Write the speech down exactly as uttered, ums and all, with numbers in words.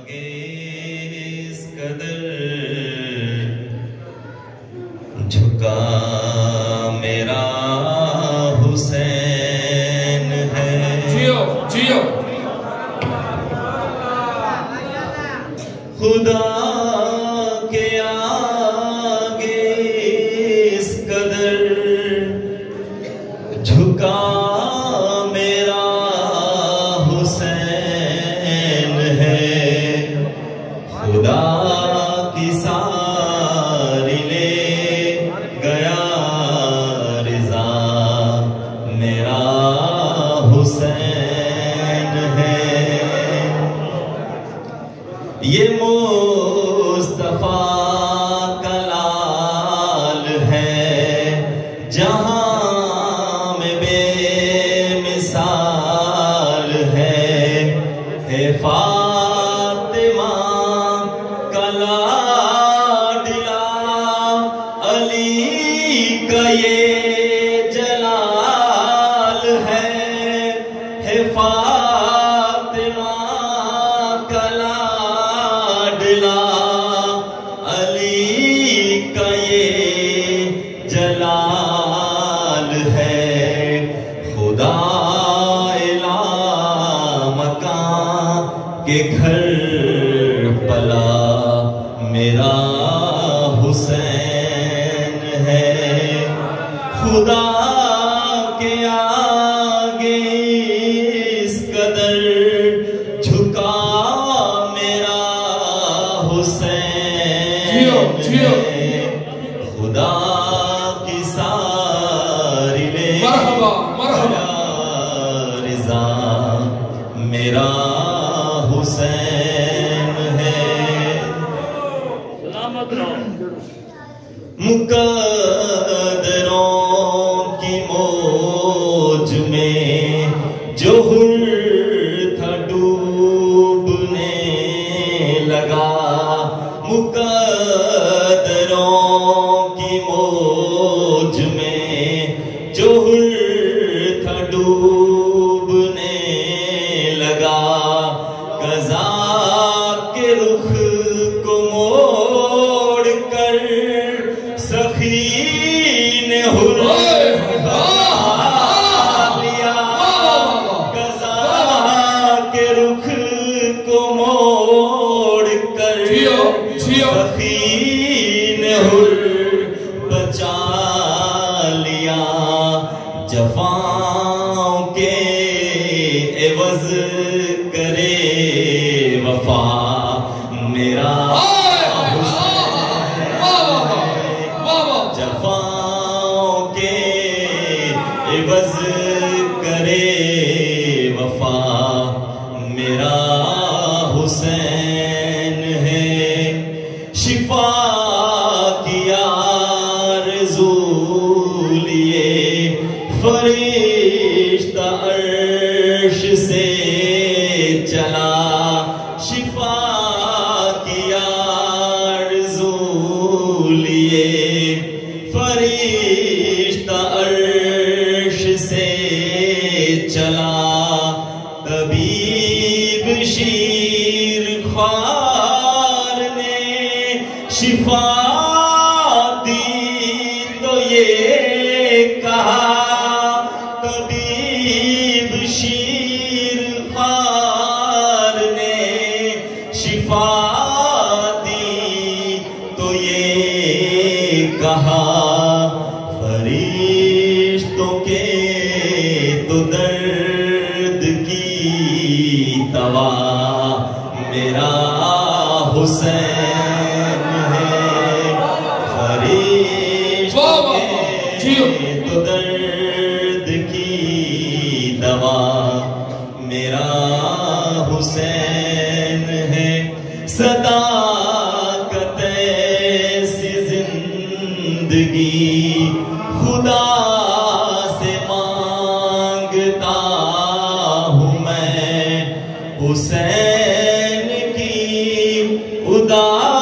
آگے اس قدر جھکا میرا حسین ہے جیو جیو خدا کے آگے اس قدر جھکا میرا حسین ہے خدا کی ساری لے گیا رضا میرا حسین ہے یہ مصطفیٰ کا لال ہے جہاں میں بے مثال ہے ہے فاطمہ کا لاڈلا علی کا یہ جلال ہے ہے فاطمہ کا لاڈلا علی کا یہ جلال ہے خدا الا مکان کے گھر پلا میرا حسین ہے خدا کے آگے اس قدر جھکا میرا حسین ہے خدا کی ساری لے مرحبا مرحبا رضا میرا حسین ہے مقدروں کی موج میں جو ہر تھا ڈوبنے لگا مقدروں کی موج میں جو ہر تھا ڈوبنے لگا قضا کے رخ کو موڑ کر سخی نے ہر لیا قضا کے رخ کو موڑ کر سخی نے ہر بچا لیا جفاؤں کے عوض کرے وفا میرا جفاؤں کے عوض کرے وفا میرا حسین ہے شفا کی آرزو لیے فرشتہ عرش سے چلا شفا کی آرزو لیے فرشتہ عرش سے چلا طبیب شیر خوار نے شفا دی تو یہ کہا طبیب شیر خوار نے شفا دی تو یہ کہا فرشتوں کے تو درد کی دوا میرا حسین ہے فرشتوں کے تو درد کی دوا میرا حسین ہے صداقت ایسی زندگی خدا سے مانگتا ہوں میں حسین کی ادا